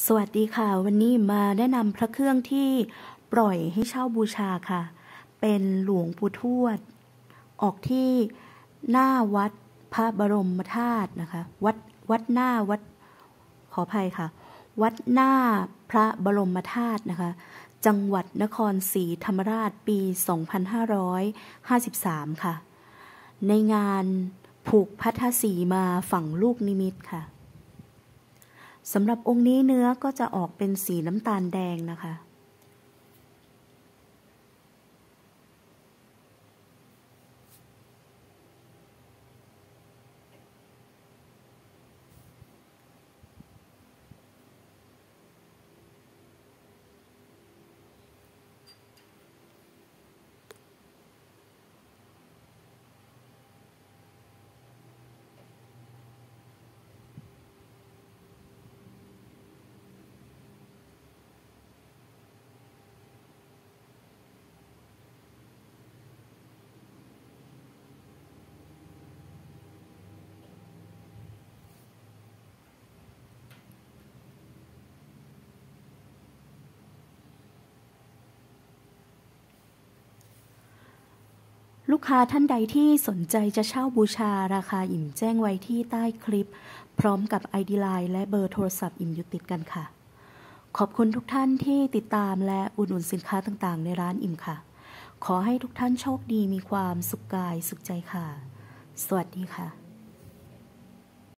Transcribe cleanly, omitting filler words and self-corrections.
สวัสดีค่ะวันนี้มาแนะนำพระเครื่องที่ปล่อยให้เช่าบูชาค่ะเป็นหลวงปู่ทวดออกที่หน้าวัดพระบรมธาตุนะคะวัดหน้าวัดขออภัยค่ะวัดหน้าพระบรมธาตุนะคะจังหวัดนครศรีธรรมราชปี2553ค่ะในงานผูกพัทธสีมาฝั่งลูกนิมิตค่ะสำหรับองค์นี้เนื้อก็จะออกเป็นสีน้ำตาลแดงนะคะลูกค้าท่านใดที่สนใจจะเช่าบูชาราคาอิ่มแจ้งไว้ที่ใต้คลิปพร้อมกับ ID Line และเบอร์โทรศัพท์อิ่มอยู่ติดกันค่ะขอบคุณทุกท่านที่ติดตามและอุดหนุนสินค้าต่างๆในร้านอิ่มค่ะขอให้ทุกท่านโชคดีมีความสุขกายสุขใจค่ะสวัสดีค่ะ